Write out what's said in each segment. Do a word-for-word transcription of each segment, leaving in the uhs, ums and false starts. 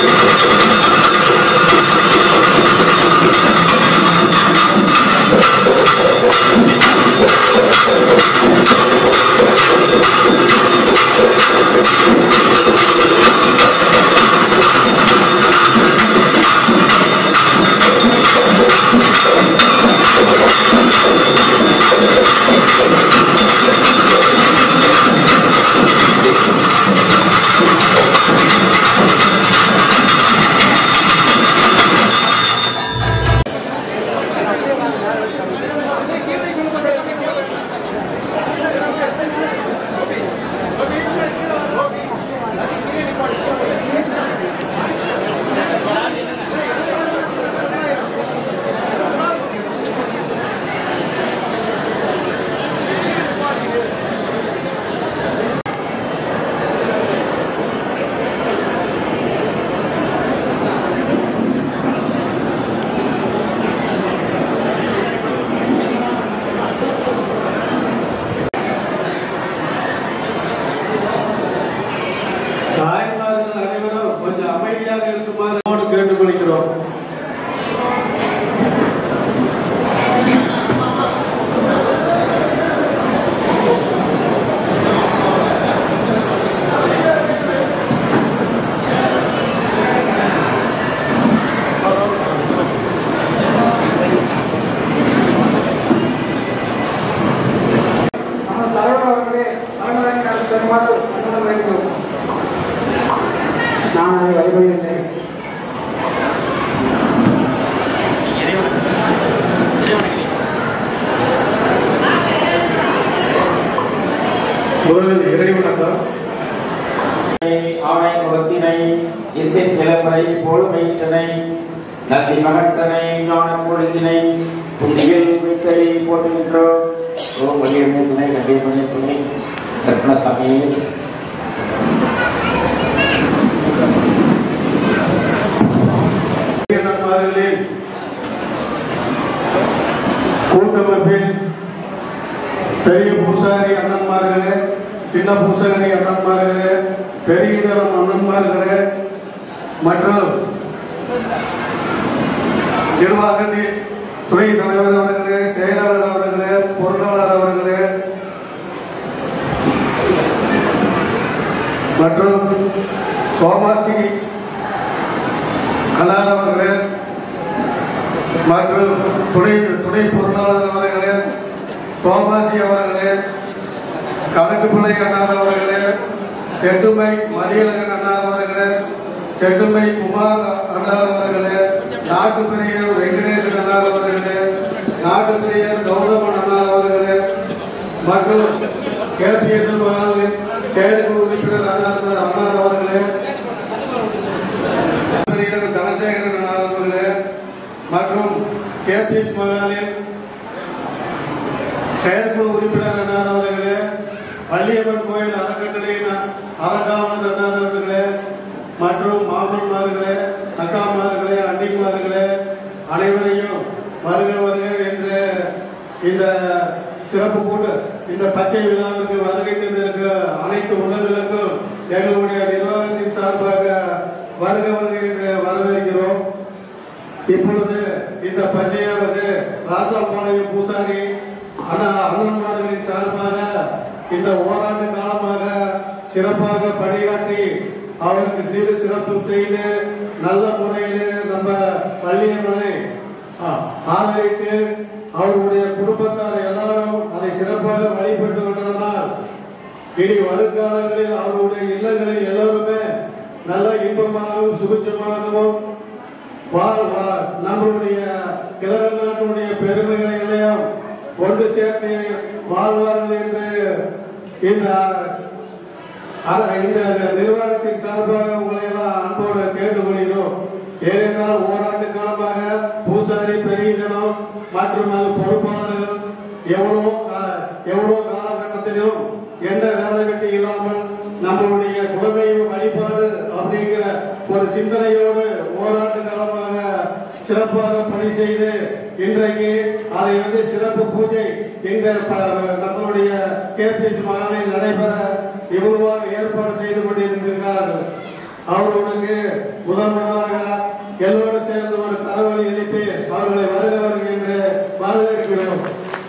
முதலில் இறைவணக்கம் ஆணை முகத்தினை எத்தின் நிலமுறை போலுமைத்தனை நந்தி மகத்தனை ஞான பொழுதினை புள்ளியில் வைத்தலை போட்டுகின்றோம். ஓம் வலியுமே துணை கண்டே பண்ணி துணை கற்பனசாமியை கூட்டமைப்பில் பெரிய பூசாரி அண்ணன்மார்களே, சின்ன பூசாரி அண்ணன்மார்களே, பெரியதரம் அண்ணன்மார்களே மற்றும் நிர்வாகத்தின் துணை தலைவர் அவர்களே, செயலாளர் அவர்களே, பொருளாளர் அவர்களே மற்றும் சோமாசி அண்ணார் அவர்களே மற்றும் துணை துணை பொருளாளர் அவர்களே, சோமாசி அவர்களே, கணக்கு பிள்ளை அண்ணார் அவர்களே, செட்டுமை மதியழகன் அண்ணார் அவர்களே, செட்டுமை குமார் அண்ணார் அவர்களே, நாட்டு பெரியர் வெங்கடேசன் அண்ணார் அவர்களே, நாட்டு பெரியர் கௌதமன் அண்ணார் அவர்களே மற்றும் கேபிஎஸ் மகாலின் செயற்குழு உறுப்பினர் அண்ணார் அண்ணார் அவர்களே, பெரியர் தனசேகரன் அண்ணார் அவர்களே மற்றும் கேபிஎஸ் மகாலின் செயற்குழு உறுப்பினர் அண்ணார் அவர்களே, பள்ளியம்மன் கோயில் அறக்கட்டளையின் அறங்காவலர் அண்ணார் அவர்களே மற்றும் மாமன்மார்களே, அக்காமார்களே, அண்ணிமார்களே அனைவரையும் வருக வருக என்ற இந்த சிறப்பு கூட்ட இந்த பச்சை விழாவிற்கு வருகை தந்திருக்க அனைத்து உள்ளங்களுக்கும் எங்களுடைய நிர்வாகத்தின் சார்பாக வருக வருக என்று வரவேற்கிறோம். இப்பொழுது இந்த பச்சையானது ராசாபாளையம் பூசாரி அண்ணா அண்ணன்மார்களின் சார்பாக இந்த ஓராண்டு காலமாக சிறப்பாக பணியாற்றி அவருக்கு சீர சிறப்பு செய்து நல்ல முறையில் நம்ம பள்ளியம்மனை ஆதரித்து அவருடைய குடும்பத்தார் எல்லாரும் அதை சிறப்பாக வழிபட்டு வந்ததனால் இனி வருங்காலங்களில் அவருடைய இல்லங்களில் எல்லோருமே நல்ல இன்பமாகவும் சுபிட்சமாகவும் நம்மளுடைய கிழக்கு நாட்டுடைய பெருமைகளை எல்லாம் கொண்டு சேர்த்து வாழ்வார்கள் என்று இந்த இந்த நிர்வாகத்தின் சார்பாக உங்களை எல்லாம் அன்போடு கேட்டுக்கொள்கிறோம். ஏனென்றால் ஓராண்டு காலமாக பூசாரி பெரியதனம் மற்றும் அது பொறுப்பாளர்கள் எவ்வளோ எவ்வளோ காலகட்டத்திலும் எந்த வேலை வெட்டி இல்லாமல் நம்மளுடைய குலதெய்வ வழிபாடு அப்படிங்கிற ஒரு சிந்தனையோடு ஓராண்டு காலமாக சிறப்பாக பணி செய்து இன்றைக்கு அதை வந்து சிறப்பு பூஜை என்ற நம்மளுடைய கேபிஎஸ் மகாலில் நடைபெற இவ்வளவாக ஏற்பாடு செய்து கொண்டிருக்கிறார்கள். அவர்களுக்கு முதன் முதலாக எல்லோரும் சேர்ந்து ஒரு கரவொலி எழுப்பி அவர்களை வருக வருக என்று வரவேற்கிறோம்.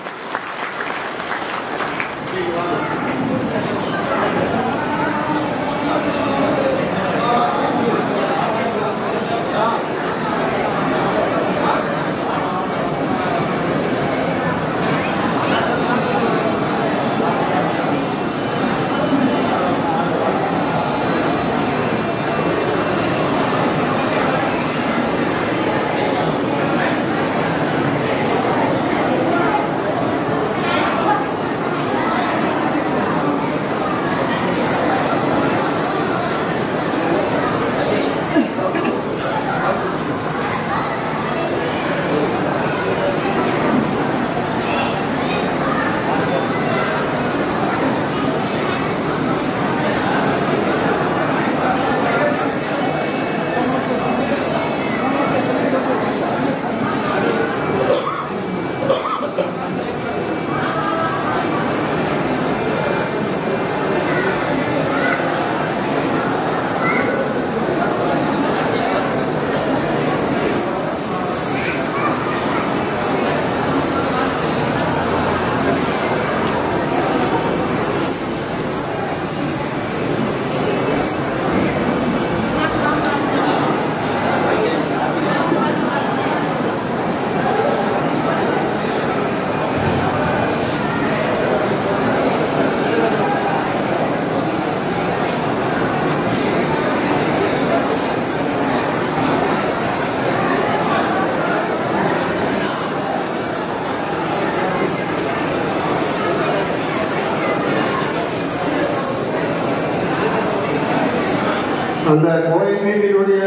அந்த கோயில் மீட்டினுடைய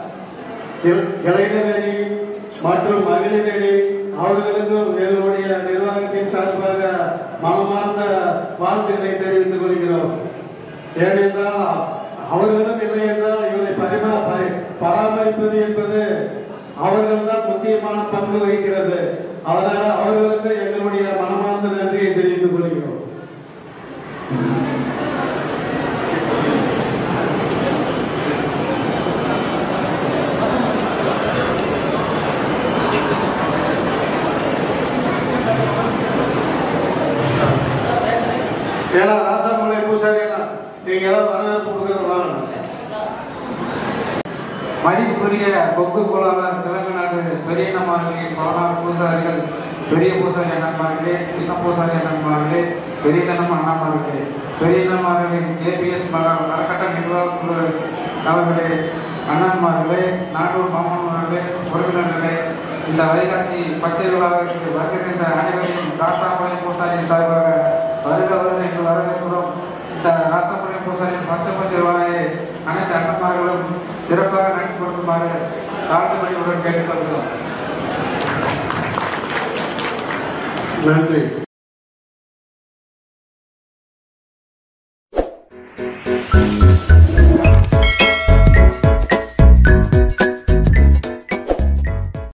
இளைஞர் அணி மற்றும் மகளிர் அணி அவர்களுக்கும் எங்களுடைய நிர்வாகத்தின் சார்பாக மனமார்ந்த வாழ்த்துக்களை தெரிவித்துக் கொள்கிறோம். ஏனென்றால் அவர்களும் இல்லை என்றால் இவரை பரிமா பராமரிப்பது என்பது அவர்கள் தான் முக்கியமான பங்கு வகிக்கிறது. அதனால அவர்களுக்கு எங்களுடைய மனமார்ந்த நன்றியை தெரிவித்துக் கொள்கிறோம். ஏன்னா ராசாமலை பூசாரி நீங்க ஏதாவது வரவேற்பு கொடுக்குறோம். மதிப்புரிய கொங்கு கோளாளர் கிழங்குநாடு பெரியண்ணமார்களின் பதினாறு பூசாரிகள், பெரிய பூசாரி அண்ணன்மார்களே, சின்ன பூசாரி அண்ணன்மார்களே, பெரியதனம் அண்ணன்மார்களே, பெரியண்ணமார்களின் ஏபிஎஸ் மகா அறக்கட்ட நிர்வாக குழு அவர்களே, அண்ணன்மார்களே, நானூறு மாமன்மார்களே, உறவினர்களே, இந்த வைகாசி பச்சை விழாவிற்கு வருகை தந்த அனைவரையும் ராசாமலை பூசாரியின் சார்பாக வருக வருக என்று வரவேற்கிறோம். இந்த ராசாமலை பூசாரியின் பச்சை பச்சை விழாவை அனைத்து அண்ணன்மார்களும் சிறப்பாக நடத்தி கொடுக்குமாறு தாழ்த்துமணியுடன் கேட்டுக்கொள்கிறோம். நன்றி.